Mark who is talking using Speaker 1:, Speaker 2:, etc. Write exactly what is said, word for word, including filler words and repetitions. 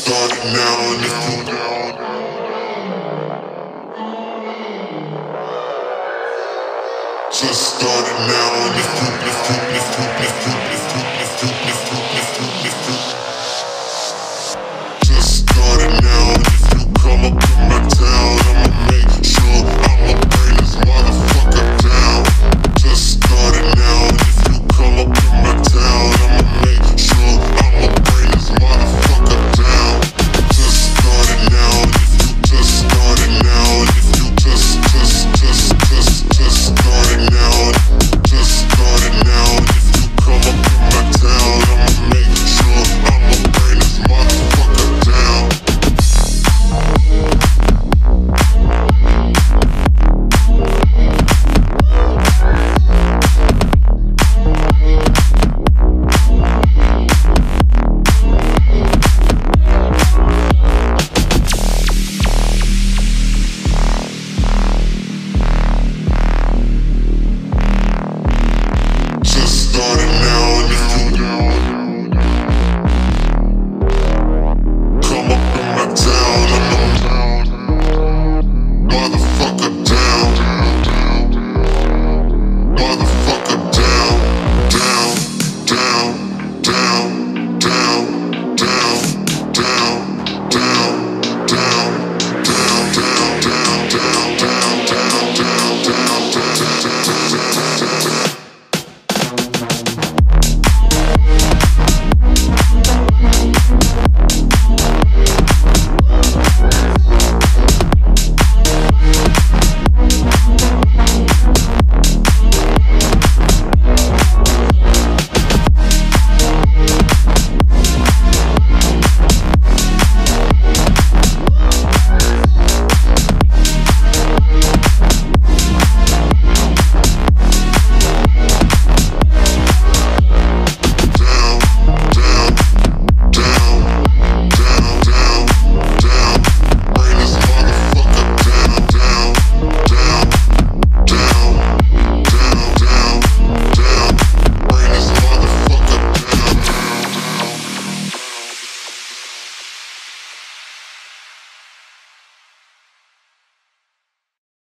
Speaker 1: start it now and if you just start it now and if you if you if you if you if you if you if you if you